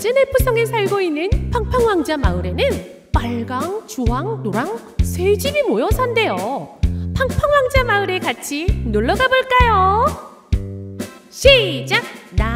낮은 F성에 살고 있는 팡팡왕자 마을에는 빨강, 주황, 노랑 세 집이 모여 산대요. 팡팡왕자 마을에 같이 놀러 가볼까요? 시작!